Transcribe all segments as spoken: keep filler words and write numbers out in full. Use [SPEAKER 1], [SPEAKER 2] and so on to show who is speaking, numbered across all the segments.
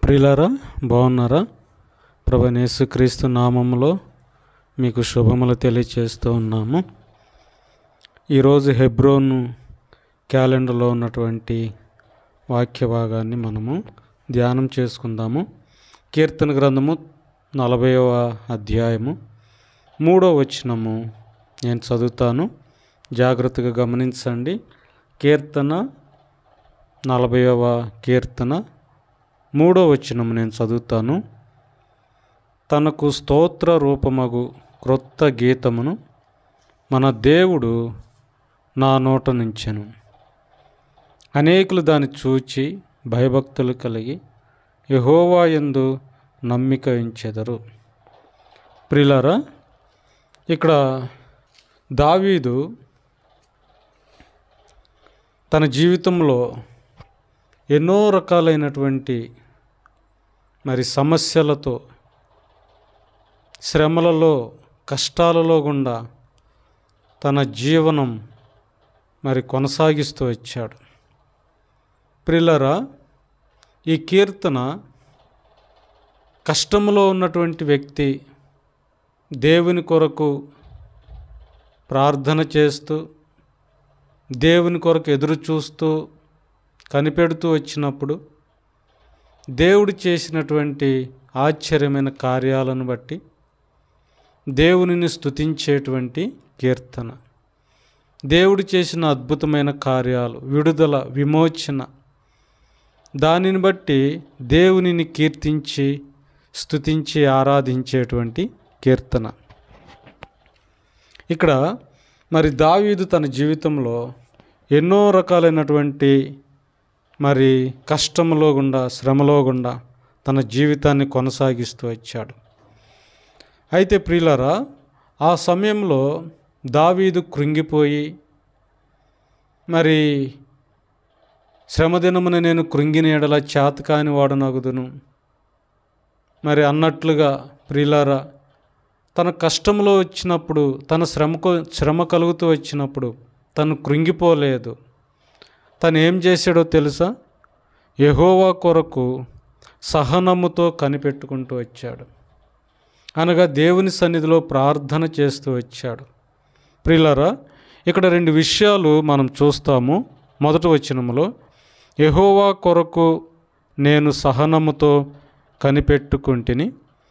[SPEAKER 1] ప్రియులారా, బాగున్నారా? ప్రభువైన యేసుక్రీస్తు నామములో మీకు శుభములు తెలియచేస్తూ ఉన్నాము. ఈరోజు హెబ్రోను క్యాలెండర్లో ఉన్నటువంటి వాక్య భాగాన్ని మనము ధ్యానం చేసుకుందాము. కీర్తన గ్రంథము నలభైవ అధ్యాయము మూడో వచనము నేను చదువుతాను, జాగ్రత్తగా గమనించండి. కీర్తన నలభైవ కీర్తన మూడో వచనము నేను చదువుతాను. తనకు స్తోత్ర రూపమగు క్రొత్త గీతమును మన దేవుడు నా నోట నుంచెను. అనేకులు దాన్ని చూచి భయభక్తులు కలిగి యెహోవా యందు నమ్మిక ఉంచెదరు. ప్రియులారా, ఇక్కడ దావీదు తన జీవితంలో ఎన్నో రకాలైనటువంటి మరి సమస్యలతో, శ్రమలలో, కష్టాలలో గుండా తన జీవనం మరి కొనసాగిస్తూ వచ్చాడు. ప్రియులారా, ఈ కీర్తన కష్టంలో ఉన్నటువంటి వ్యక్తి దేవుని కొరకు ప్రార్థన చేస్తూ, దేవుని కొరకు ఎదురు చూస్తూ కనిపెడుతూ వచ్చినప్పుడు దేవుడు చేసినటువంటి ఆశ్చర్యమైన కార్యాలను బట్టి దేవునిని స్తుతించేటువంటి కీర్తన. దేవుడు చేసిన అద్భుతమైన కార్యాలు, విడుదల, విమోచన, దానిని బట్టి దేవునిని కీర్తించి స్తుతించి ఆరాధించేటువంటి కీర్తన. ఇక్కడ మరి దావీదు తన జీవితంలో ఎన్నో రకాలైనటువంటి మరి కష్టములో గుండా, శ్రమలో గుండా తన జీవితాన్ని కొనసాగిస్తూ వచ్చాడు. అయితే ప్రియులారా, ఆ సమయంలో దావీదు కృంగిపోయి, మరి శ్రమదినమున నేను కృంగిన ఎడల చేతకాని వాడనగుదును మరి అన్నట్లుగా, ప్రియులారా, తన కష్టంలో వచ్చినప్పుడు, తన శ్రమకు శ్రమ కలుగుతూ వచ్చినప్పుడు తను కృంగిపోలేదు. తను ఏం చేశాడో తెలుసా? యెహోవా కొరకు సహనముతో కనిపెట్టుకుంటూ వచ్చాడు. అనగా దేవుని సన్నిధిలో ప్రార్థన చేస్తూ వచ్చాడు. ప్రియులారా, ఇక్కడ రెండు విషయాలు మనం చూస్తాము. మొదటి వచనములో యెహోవా కొరకు నేను సహనముతో కనిపెట్టుకుంటిని,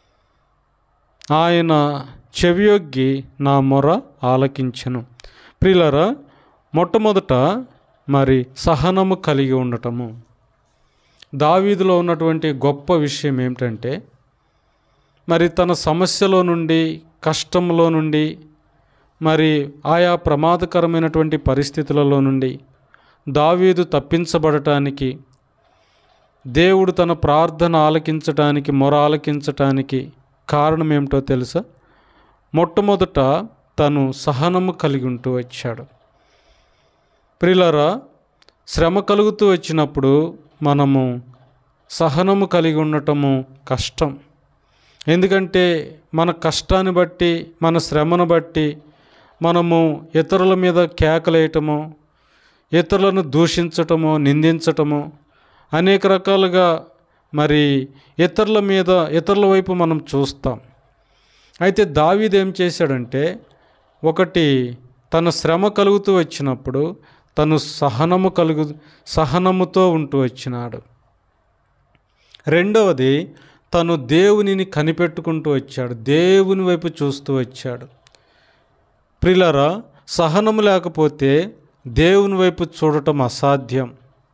[SPEAKER 1] ఆయన చెవియొగ్గి నా మొర ఆలకించెను. ప్రియులారా, మొట్టమొదట మరి సహనము కలిగి ఉండటము. దావీదులో ఉన్నటువంటి గొప్ప విషయం ఏమిటంటే, మరి తన సమస్యలో నుండి, కష్టంలో నుండి, మరి ఆయా ప్రమాదకరమైనటువంటి పరిస్థితులలో నుండి దావీదు తప్పించబడటానికి, దేవుడు తన ప్రార్థన ఆలకించటానికి, మొర ఆలకించటానికి కారణం ఏమిటో తెలుసా? మొట్టమొదట తను సహనము కలిగి ఉంటూ వచ్చాడు. ప్రియులారా, శ్రమ కలుగుతూ వచ్చినప్పుడు మనము సహనము కలిగి ఉండటము కష్టం. ఎందుకంటే మన కష్టాన్ని బట్టి, మన శ్రమను బట్టి మనము ఇతరుల మీద కేకలేయటము, ఇతరులను దూషించటము, నిందించటము, అనేక రకాలుగా మరి ఇతరుల మీద, ఇతరుల వైపు మనం చూస్తాం. అయితే దావీదు ఏం చేశాడంటే, ఒకటి తన శ్రమ కలుగుతూ వచ్చినప్పుడు తను సహనము కలుగు సహనముతో ఉంటూ వచ్చినాడు. రెండవది, తను దేవునిని కనిపెట్టుకుంటూ వచ్చాడు, దేవుని వైపు చూస్తూ వచ్చాడు. ప్రియులారా, సహనము లేకపోతే దేవుని వైపు చూడటం అసాధ్యం.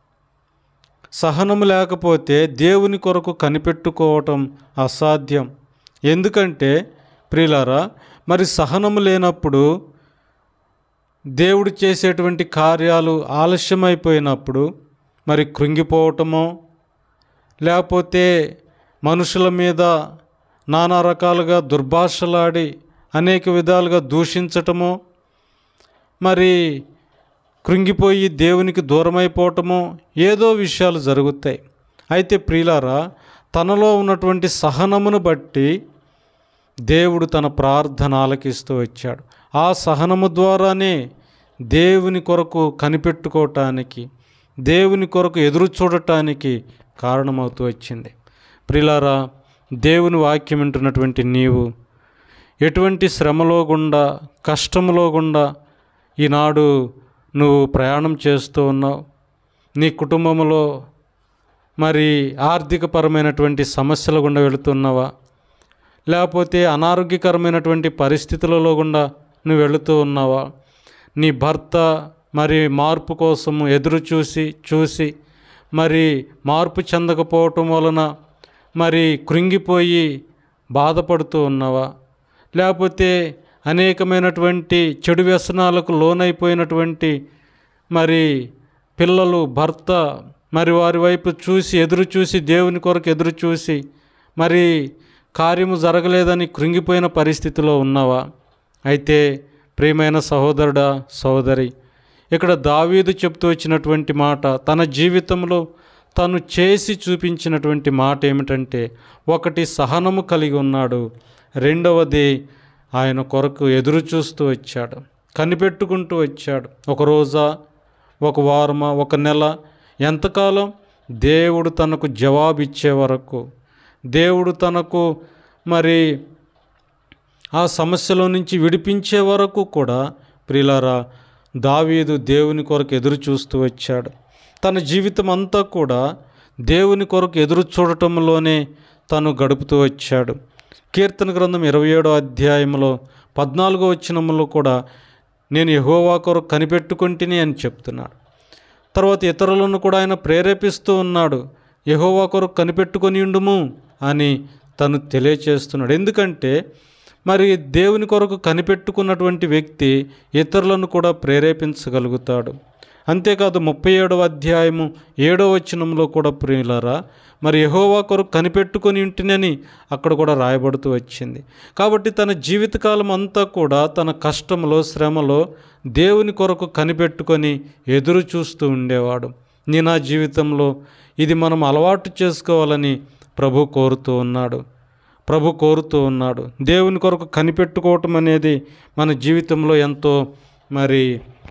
[SPEAKER 1] సహనము లేకపోతే దేవుని కొరకు కనిపెట్టుకోవటం అసాధ్యం. ఎందుకంటే ప్రియులారా, మరి సహనము లేనప్పుడు, దేవుడు చేసేటువంటి కార్యాలు ఆలస్యమైపోయినప్పుడు మరి కృంగిపోవటమో, లేకపోతే మనుషుల మీద నానా రకాలుగా దుర్భాషలాడి అనేక విధాలుగా దూషించటమో, మరి కృంగిపోయి దేవునికి దూరమైపోవటమో, ఏదో విషయాలు జరుగుతాయి. అయితే ప్రియులారా, తనలో ఉన్నటువంటి సహనమును బట్టి దేవుడు తన ప్రార్థన ఆలకిస్తూ వచ్చాడు. ఆ సహనము ద్వారానే దేవుని కొరకు కనిపెట్టుకోవటానికి, దేవుని కొరకు ఎదురు చూడటానికి కారణమవుతూ వచ్చింది. ప్రియులారా, దేవుని వాక్యం వింటున్నటువంటి నీవు ఎటువంటి శ్రమలో గుండా, కష్టములో గుండా ఈనాడు నువ్వు ప్రయాణం చేస్తూ ఉన్నావు. నీ కుటుంబంలో మరి ఆర్థికపరమైనటువంటి సమస్యల గుండా వెళుతున్నావా, లేకపోతే అనారోగ్యకరమైనటువంటి పరిస్థితులలో గుండా నువ్వు వెళుతూ ఉన్నావా? నీ భర్త మరి మార్పు కోసము ఎదురు చూసి చూసి మరి మార్పు చెందకపోవటం వలన మరి కృంగిపోయి బాధపడుతూ ఉన్నావా? లేకపోతే అనేకమైనటువంటి చెడు వ్యసనాలకు లోనైపోయినటువంటి మరి పిల్లలు, భర్త మరి వారి వైపు చూసి ఎదురు చూసి దేవుని కొరకు ఎదురు చూసి మరి కార్యము జరగలేదని కృంగిపోయిన పరిస్థితిలో ఉన్నావా? అయితే ప్రియమైన సహోదరుడా, సహోదరి, ఇక్కడ దావీదు చెప్తూ వచ్చినటువంటి మాట, తన జీవితంలో తను చేసి చూపించినటువంటి మాట ఏమిటంటే, ఒకటి సహనము కలిగి ఉన్నాడు, రెండవది ఆయన కొరకు ఎదురు చూస్తూ వచ్చాడు, కనిపెట్టుకుంటూ వచ్చాడు. ఒక రోజా, ఒక వారమా, ఒక నెల, ఎంతకాలం? దేవుడు తనకు జవాబిచ్చే వరకు, దేవుడు తనకు మరి ఆ సమస్యలో నుంచి విడిపించే వరకు కూడా ప్రియులారా, దావీదు దేవుని కొరకు ఎదురు చూస్తూ వచ్చాడు. తన జీవితం అంతా కూడా దేవుని కొరకు ఎదురు చూడటంలోనే తను గడుపుతూ వచ్చాడు. కీర్తన గ్రంథం ఇరవై ఏడో అధ్యాయంలో పద్నాలుగో వచనంలో కూడా నేను యెహోవా కొరకు కనిపెట్టుకుంటుని అని చెప్తున్నాడు. తర్వాత ఇతరులను కూడా ఆయన ప్రేరేపిస్తూ ఉన్నాడు, యెహోవా కొరకు కనిపెట్టుకొని ఉండుము అని తను తెలియచేస్తున్నాడు. ఎందుకంటే మరి దేవుని కొరకు కనిపెట్టుకున్నటువంటి వ్యక్తి ఇతరులను కూడా ప్రేరేపించగలుగుతాడు. అంతేకాదు ముప్పై ఏడవ అధ్యాయము ఏడవ వచనంలో కూడా ప్రియులారా, మరి యెహోవా కొరకు కనిపెట్టుకొని ఉంటునని అక్కడ కూడా రాయబడుతూ వచ్చింది. కాబట్టి తన జీవితకాలం అంతా కూడా తన కష్టంలో, శ్రమలో దేవుని కొరకు కనిపెట్టుకొని ఎదురు చూస్తూ ఉండేవాడు. నీ నా జీవితంలో ఇది మనం అలవాటు చేసుకోవాలని ప్రభు కోరుతూ ఉన్నాడు. ప్రభు కోరుతూ ఉన్నాడు దేవుని కొరకు కనిపెట్టుకోవటం అనేది మన జీవితంలో ఎంతో మరి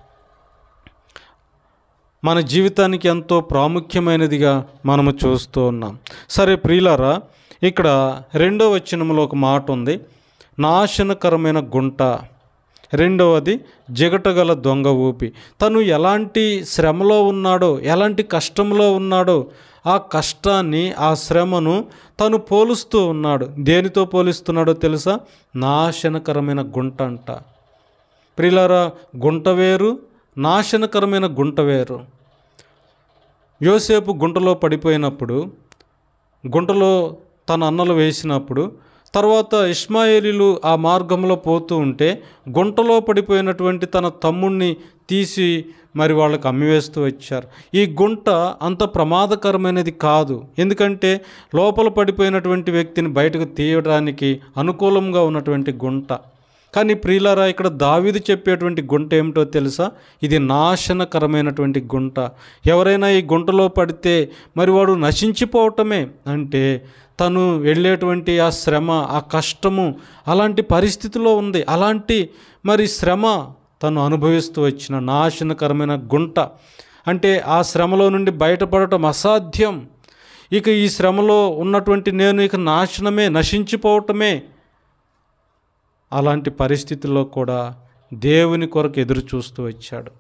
[SPEAKER 1] మన జీవితానికి ఎంతో ప్రాముఖ్యమైనదిగా మనము చూస్తూ ఉన్నాం. సరే ప్రియులారా, ఇక్కడ రెండో వచనంలో ఒక మాట ఉంది, నాశనకరమైన గుంట. రెండవది జిగటగల దొంగ ఊపి. తను ఎలాంటి శ్రమలో ఉన్నాడో, ఎలాంటి కష్టంలో ఉన్నాడో ఆ కష్టాన్ని, ఆ శ్రమను తను పోలుస్తూ ఉన్నాడు. దేనితో పోలిస్తున్నాడో తెలుసా? నాశనకరమైన గుంట అంట. ప్రియులారా, గుంట వేరు, నాశనకరమైన గుంట వేరు. యోసేపు గుంటలో పడిపోయినప్పుడు, గుంటలో తన అన్నలు వేసినప్పుడు, తర్వాత ఇష్మాయేలీలు ఆ మార్గంలో పోతూ ఉంటే గుంటలో పడిపోయినటువంటి తన తమ్ముణ్ణి తీసి మరి వాళ్ళకి అమ్మివేస్తూ వచ్చారు. ఈ గుంట అంత ప్రమాదకరమైనది కాదు, ఎందుకంటే లోపల పడిపోయినటువంటి వ్యక్తిని బయటకు తీయడానికి అనుకూలంగా ఉన్నటువంటి గుంట. కానీ ప్రియులారా, ఇక్కడ దావీదు చెప్పేటువంటి గుంట ఏమిటో తెలుసా? ఇది నాశనకరమైనటువంటి గుంట. ఎవరైనా ఈ గుంటలో పడితే మరి వాడు నశించిపోవటమే. అంటే తను వెళ్ళేటువంటి ఆ శ్రమ, ఆ కష్టము అలాంటి పరిస్థితిలో ఉంది. అలాంటి మరి శ్రమ తను అనుభవిస్తూ వచ్చిన నాశనకరమైన గుంట. అంటే ఆ శ్రమలో నుండి బయటపడటం అసాధ్యం. ఇక ఈ శ్రమలో ఉన్నటువంటి నేను ఇక నాశనమే, నశించిపోవటమే. అలాంటి పరిస్థితుల్లో కూడా దేవుని కొరకు ఎదురు చూస్తూ వచ్చాడు.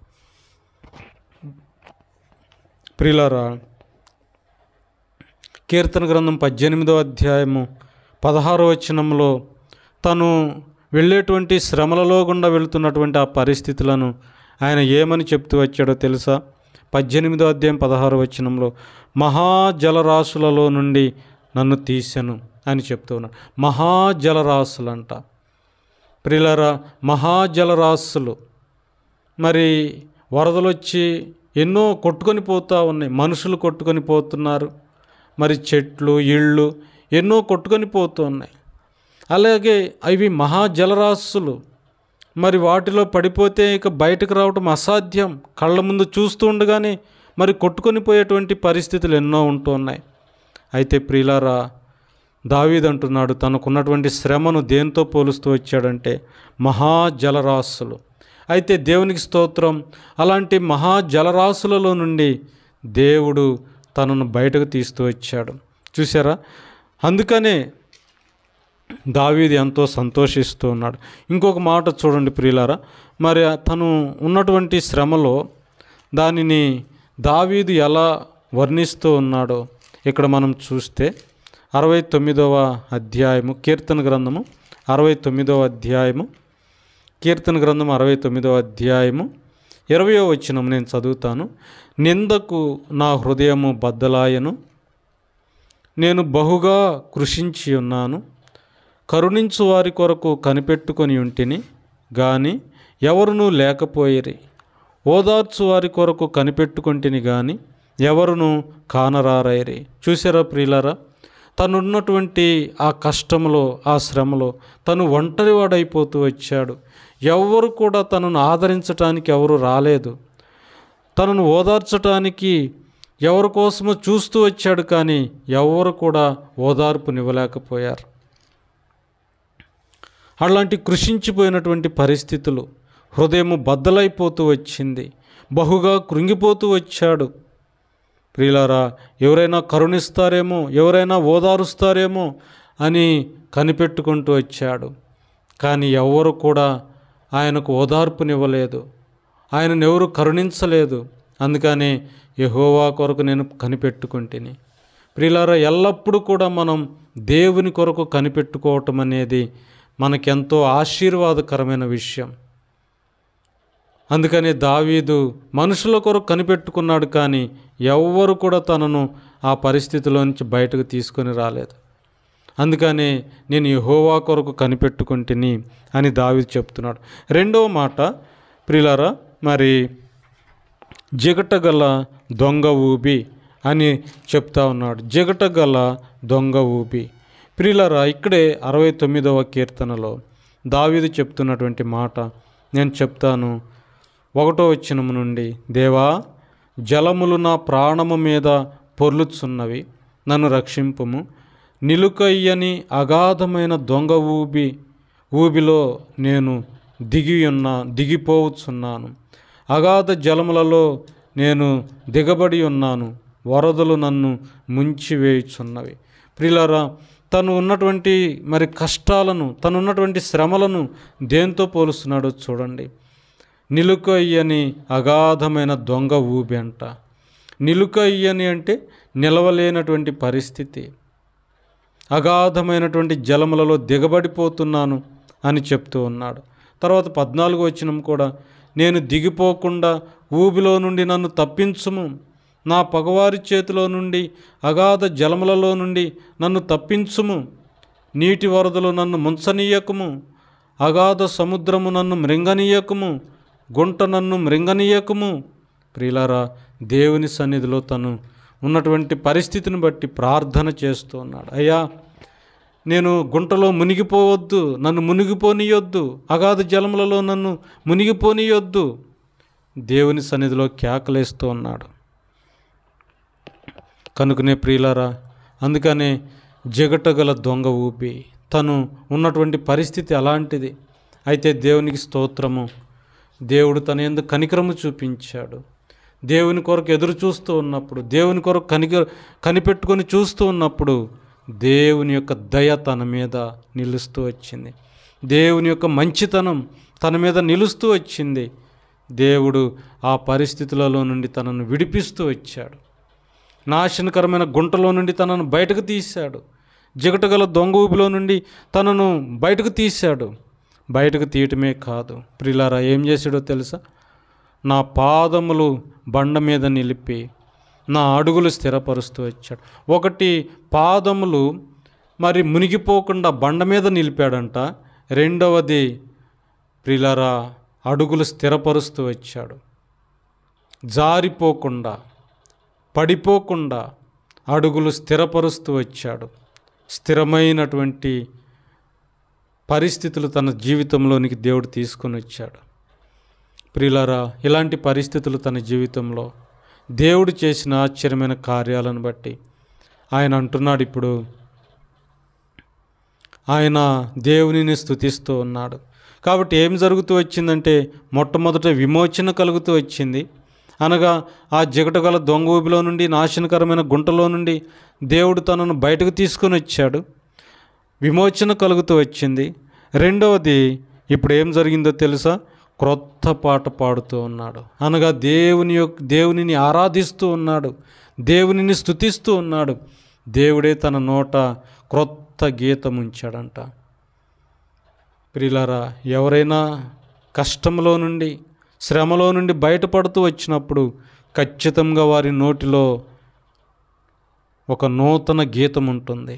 [SPEAKER 1] ప్రియులారా, కీర్తన గ్రంథం పద్దెనిమిదో అధ్యాయము పదహారో వచనంలో తను వెళ్ళేటువంటి శ్రమలలో గుండా వెళుతున్నటువంటి ఆ పరిస్థితులను ఆయన ఏమని చెప్తూ వచ్చాడో తెలుసా? పద్దెనిమిదో అధ్యాయం పదహారో వచనంలో మహాజలరాశులలో నుండి నన్ను తీసెను అని చెప్తూ ఉన్నాడు. మహాజలరాశులంట. ప్రియులారా, మహాజలరాశులు మరి వరదలు వచ్చి ఎన్నో కొట్టుకొని పోతూ ఉన్నాయి. మనుషులు కొట్టుకొని పోతున్నారు, మరి చెట్లు, ఇళ్ళు ఎన్నో కొట్టుకొని పోతూ ఉన్నాయి. అలాగే అవి మహాజలరాశులు. మరి వాటిలో పడిపోతే ఇక బయటకు రావటం అసాధ్యం. కళ్ళ ముందు చూస్తూ ఉండగానే మరి కొట్టుకొని పోయేటువంటి పరిస్థితులు ఎన్నో ఉంటూ ఉన్నాయి. అయితే ప్రియులారా, దావీదు అంటున్నాడు తనకున్నటువంటి శ్రమను దేంతో పోలుస్తూ వచ్చాడంటే మహాజలరాశులు. అయితే దేవునికి స్తోత్రం, అలాంటి మహాజలరాశులలో నుండి దేవుడు తనను బయటకు తీస్తూ వచ్చాడు. చూసారా, అందుకనే దావీదు ఎంతో సంతోషిస్తూ ఉన్నాడు. ఇంకొక మాట చూడండి ప్రియులారా, మరి తను ఉన్నటువంటి శ్రమలో దానిని దావీదు ఎలా వర్ణిస్తూ ఉన్నాడో ఇక్కడ మనం చూస్తే అరవై తొమ్మిదవ అధ్యాయము కీర్తన గ్రంథము అరవై తొమ్మిదవ అధ్యాయము కీర్తన గ్రంథం అరవై తొమ్మిదవ అధ్యాయము ఇరవయో వచనం నేను చదువుతాను. నిందకు నా హృదయము బద్దలాయను, నేను బహుగా కృషించి ఉన్నాను. కరుణించు వారి కొరకు కనిపెట్టుకొని ఉంటిని గాని ఎవరునూ లేకపోయిరి, ఓదార్చు వారి కొరకు కనిపెట్టుకుంటుని గాని ఎవరునూ కానరారైరి. చూసారా ప్రియులారా, తనున్నటువంటి ఆ కష్టంలో ఆ శ్రమలో తను ఒంటరివాడైపోతూ వచ్చాడు. ఎవరు కూడా తనను ఆదరించటానికి ఎవరు రాలేదు, తనను ఓదార్చటానికి ఎవరి కోసమో చూస్తూ వచ్చాడు, కానీ ఎవరు కూడా ఓదార్పునివ్వలేకపోయారు. అలాంటి కృషించిపోయినటువంటి పరిస్థితులు, హృదయము బద్దలైపోతూ వచ్చింది, బహుగా కృంగిపోతూ వచ్చాడు. ప్రియులారా, ఎవరైనా కరుణిస్తారేమో, ఎవరైనా ఓదారుస్తారేమో అని కనిపెట్టుకుంటూ వచ్చాడు, కానీ ఎవరు కూడా ఆయనకు ఓదార్పునివ్వలేదు, ఆయనను ఎవరు కరుణించలేదు. అందుకని యెహోవా కొరకు నేను కనిపెట్టుకుంటుని. ప్రియులారా, ఎల్లప్పుడూ కూడా మనం దేవుని కొరకు కనిపెట్టుకోవటం అనేది మనకెంతో ఆశీర్వాదకరమైన విషయం. అందుకని దావీదు మనుషుల కొరకు కనిపెట్టుకున్నాడు, కానీ ఎవ్వరు కూడా తనను ఆ పరిస్థితిలో నుంచి బయటకు తీసుకొని రాలేదు. అందుకని నేను యెహోవా కొరకు కనిపెట్టుకుంటుని అని దావీదు చెప్తున్నాడు. రెండవ మాట ప్రియులారా, మరి జిగటగల దొంగ ఊబి అని చెప్తా ఉన్నాడు. జిగటగల దొంగ ఊబి. ప్రియులారా, ఇక్కడే అరవై తొమ్మిదవ కీర్తనలో దావీదు చెప్తున్నటువంటి మాట నేను చెప్తాను. ఒకటో వచనము నుండి, దేవా, జలములు నా ప్రాణము మీద పొర్లుచున్నవి, నన్ను రక్షింపుము. నిలుకయ్యని అగాధమైన దొంగ ఊబి ఊబిలో నేను దిగి ఉన్నా దిగిపోవచ్చున్నాను. అగాధ జలములలో నేను దిగబడి ఉన్నాను, వరదలు నన్ను ముంచివేయుచున్నవి. ప్రియులారా, తను ఉన్నటువంటి మరి కష్టాలను, తను ఉన్నటువంటి శ్రమలను దేంతో పోలుస్తున్నాడో చూడండి. నిలుకయ్యని అగాధమైన దొంగ ఊబి అంట. నిలుకయ్యని అంటే నిలవలేనటువంటి పరిస్థితి. అగాధమైనటువంటి జలములలో దిగబడిపోతున్నాను అని చెప్తూ ఉన్నాడు. తర్వాత పద్నాలుగో వచనం కూడా, నేను దిగిపోకుండా ఊబిలో నుండి నన్ను తప్పించుము, నా పగవారి చేతిలో నుండి అగాధ జలములలో నుండి నన్ను తప్పించుము. నీటి వరదలు నన్ను ముంచనీయకుము, అగాధ సముద్రము నన్ను మృంగనీయకుము, గుంట నన్ను మృంగనీయకుము. ప్రియులారా, దేవుని సన్నిధిలో తను ఉన్నటువంటి పరిస్థితిని బట్టి ప్రార్థన చేస్తూ ఉన్నాడు. అయ్యా, నేను గుంటలో మునిగిపోవద్దు, నన్ను మునిగిపోనీయొద్దు, అగాధ జలములలో నన్ను మునిగిపోనీయొద్దు. దేవుని సన్నిధిలో కేకలేస్తూ ఉన్నాడు. కనుకనే ప్రియులారా, అందుకనే జగటగల దొంగ ఊపి, తను ఉన్నటువంటి పరిస్థితి అలాంటిది. అయితే దేవునికి స్తోత్రము, దేవుడు తన యందు కనికరము చూపించాడు. దేవుని కొరకు ఎదురు చూస్తూ ఉన్నప్పుడు, దేవుని కొరకు కనిక కనిపెట్టుకొని చూస్తూ ఉన్నప్పుడు దేవుని యొక్క దయ తన మీద నిలుస్తూ వచ్చింది. దేవుని యొక్క మంచితనం తన మీద నిలుస్తూ వచ్చింది. దేవుడు ఆ పరిస్థితులలో నుండి తనను విడిపిస్తూ వచ్చాడు. నాశనకరమైన గుంటలో నుండి తనను బయటకు తీశాడు. జిగటగల దొంగ ఊబిలో నుండి తనను బయటకు తీశాడు. బయటకు తీయటమే కాదు ప్రియులారా, ఏం చేశాడో తెలుసా? నా పాదములు బండ మీద నిలిపి నా అడుగులు స్థిరపరుస్తూ వచ్చాడు. ఒకటి, పాదములు మరి మునిగిపోకుండా బండ మీద నిలిపాడంట. రెండవది ప్రియులారా, అడుగులు స్థిరపరుస్తూ వచ్చాడు. జారిపోకుండా, పడిపోకుండా అడుగులు స్థిరపరుస్తూ వచ్చాడు. స్థిరమైనటువంటి పరిస్థితులు తన జీవితంలోనికి దేవుడు తీసుకొని వచ్చాడు. ప్రియులారా, ఇలాంటి పరిస్థితులు తన జీవితంలో దేవుడు చేసిన ఆశ్చర్యమైన కార్యాలను బట్టి ఆయన అంటున్నాడు, ఇప్పుడు ఆయన దేవునిని స్తుతిస్తూ ఉన్నాడు. కాబట్టి ఏం జరుగుతూ వచ్చిందంటే, మొట్టమొదట విమోచన కలుగుతూ వచ్చింది. అనగా ఆ జిగటగల దొంగ ఊబిలో నుండి, నాశనకరమైన గుంటలో నుండి దేవుడు తనను బయటకు తీసుకొని వచ్చాడు. విమోచన కలుగుతూ వచ్చింది. రెండవది, ఇప్పుడు ఏం జరిగిందో తెలుసా? క్రొత్త పాట పాడుతూ ఉన్నాడు. అనగా దేవుని యొక్క దేవునిని ఆరాధిస్తూ ఉన్నాడు, దేవునిని స్తుతిస్తూ ఉన్నాడు. దేవుడే తన నోట క్రొత్త గీతం ఉంచాడంట. ప్రియులారా, ఎవరైనా కష్టంలో నుండి, శ్రమలో నుండి బయటపడుతూ వచ్చినప్పుడు ఖచ్చితంగా వారి నోటిలో ఒక నూతన గీతం ఉంటుంది.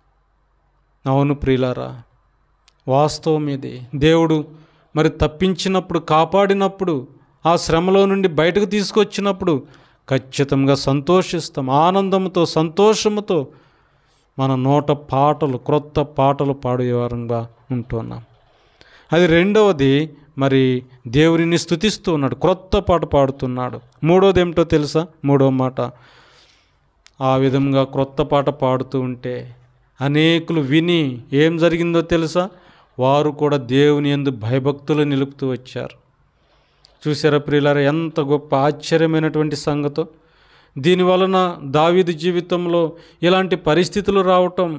[SPEAKER 1] అవును ప్రియులారా, వాస్తవం ఇది. దేవుడు మరి తప్పించినప్పుడు, కాపాడినప్పుడు, ఆ శ్రమలో నుండి బయటకు తీసుకొచ్చినప్పుడు ఖచ్చితంగా సంతోషిస్తాం. ఆనందంతో, సంతోషముతో మన నోట పాటలు, క్రొత్త పాటలు పాడేవారంగా ఉంటున్నాం. అది రెండవది, మరి దేవునిని స్తుతిస్తూ ఉన్నాడు, క్రొత్త పాట పాడుతున్నాడు. మూడోది ఏమిటో తెలుసా? మూడో మాట, ఆ విధంగా క్రొత్త పాట పాడుతూ ఉంటే అనేకులు విని ఏం జరిగిందో తెలుసా? వారు కూడా దేవుని యందు భయభక్తులు నిలుపుతూ వచ్చారు. చూసారా ప్రియులారా, ఎంత గొప్ప ఆశ్చర్యమైనటువంటి సంగతో. దీనివలన దావీదు జీవితంలో ఇలాంటి పరిస్థితులు రావటం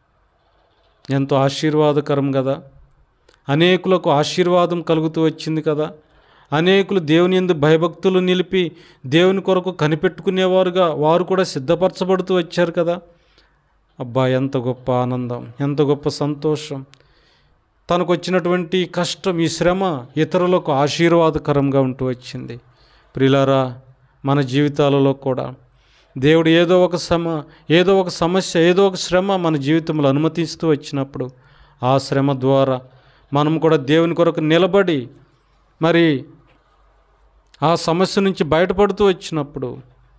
[SPEAKER 1] ఎంతో ఆశీర్వాదకరం కదా. అనేకులకు ఆశీర్వాదం కలుగుతూ వచ్చింది కదా. అనేకులు దేవుని యందు భయభక్తులు నిలిపి దేవుని కొరకు కనిపెట్టుకునేవారుగా వారు కూడా సిద్ధపరచబడుతూ వచ్చారు కదా. అబ్బా, ఎంత గొప్ప ఆనందం, ఎంత గొప్ప సంతోషం. తనకు వచ్చినటువంటి కష్టం, ఈ శ్రమ ఇతరులకు ఆశీర్వాదకరంగా ఉంటూ వచ్చింది. ప్రియులారా, మన జీవితాలలో కూడా దేవుడు ఏదో ఒక సమ ఏదో ఒక సమస్య, ఏదో ఒక శ్రమ మన జీవితంలో అనుమతిస్తూ వచ్చినప్పుడు ఆ శ్రమ ద్వారా మనం కూడా దేవుని కొరకు నిలబడి మరి ఆ సమస్య నుంచి బయటపడుతూ వచ్చినప్పుడు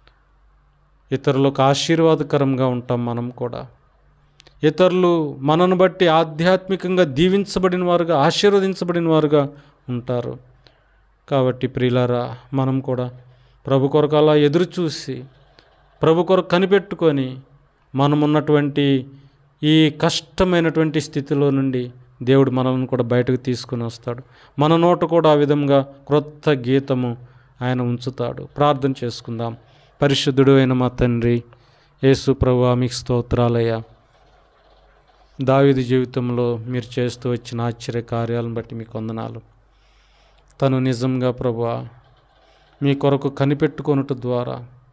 [SPEAKER 1] ఇతరులకు ఆశీర్వాదకరంగా ఉంటాం. మనం కూడా ఇతరులు మనను బట్టి ఆధ్యాత్మికంగా దీవించబడిన వారుగా, ఆశీర్వదించబడిన వారుగా ఉంటారు. కాబట్టి ప్రియులారా, మనం కూడా ప్రభు కొరకు అలా ఎదురు చూసి, ప్రభు కొరకు కనిపెట్టుకొని, మనమున్నటువంటి ఈ కష్టమైనటువంటి స్థితిలో నుండి దేవుడు మనల్ని కూడా బయటకు తీసుకుని వస్తాడు. మన నోట కూడా ఆ విధంగా క్రొత్త గీతము ఆయన ఉంచుతాడు. ప్రార్థన చేసుకుందాం. పరిశుద్ధుడు అయిన మా తండ్రి యేసు ప్రభువా, మీకు స్తోత్రాలయ్యా. దావీదు జీవితంలో మీరు చేస్తూ వచ్చిన ఆశ్చర్య కార్యాలను బట్టి మీకు వందనాలు. తను నిజంగా ప్రభువా మీ కొరకు కనిపెట్టుకొనుట ద్వారా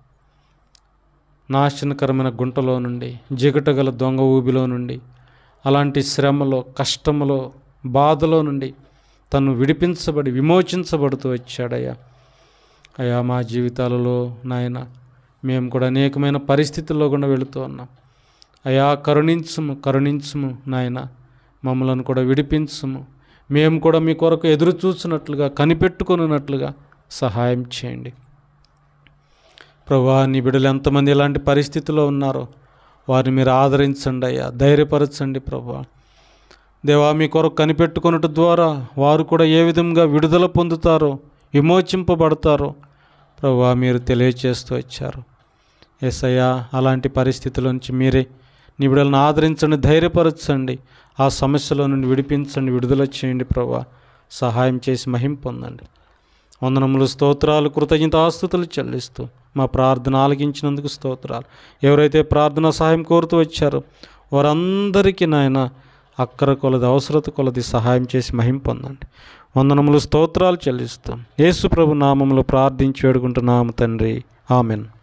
[SPEAKER 1] నాశనకరమైన గుంటలో నుండి, జిగటగల దొంగ ఊబిలో నుండి, అలాంటి శ్రమలో, కష్టములో, బాధలో నుండి తను విడిపించబడి విమోచించబడుతూ వచ్చాడయ్యా. అయ్యా, మా జీవితాలలో నాయన మేము కూడా అనేకమైన పరిస్థితుల్లో కూడా వెళుతూ ఉన్నాం. అయ్యా, కరుణించుము, కరుణించుము నాయన, మమ్మలను కూడా విడిపించుము. మేము కూడా మీ కొరకు ఎదురు చూసినట్లుగా, కనిపెట్టుకున్నట్లుగా సహాయం చేయండి. ప్రభువా, నీ బిడ్డలు ఎంతమంది ఇలాంటి పరిస్థితిలో ఉన్నారో వారిని మీరు ఆదరించండి అయ్యా, ధైర్యపరచండి ప్రభువా. దేవా, మీ కొరకు కనిపెట్టుకున్నట్టు ద్వారా వారు కూడా ఏ విధంగా విడుదల పొందుతారో, విమోచింపబడతారో ప్రభువా మీరు తెలియచేస్తూ వచ్చారు. యేసయ్యా, అలాంటి పరిస్థితుల నుంచి మీరే నీ బిడ్డలను ఆదరించండి, ధైర్యపరచండి, ఆ సమస్యలో నుండి విడిపించండి, విడుదల చేయండి ప్రభువా. సహాయం చేసి మహిమ పొందండి. వందనములు, స్తోత్రాలు, కృతజ్ఞతాస్తుతులు చెల్లిస్తూ మా ప్రార్థన ఆలకించినందుకు స్తోత్రాలు. ఎవరైతే ప్రార్థన సహాయం కోరుతూ వచ్చారో వారందరికీ నాయన అక్కర కొలది, అవసరత కొలది సహాయం చేసి మహిమ పొందండి. వందనములు, స్తోత్రాలు చెల్లిస్తాం. యేసు ప్రభు నామములో ప్రార్థించి వేడుకుంటున్నాము తండ్రి. ఆమెన్.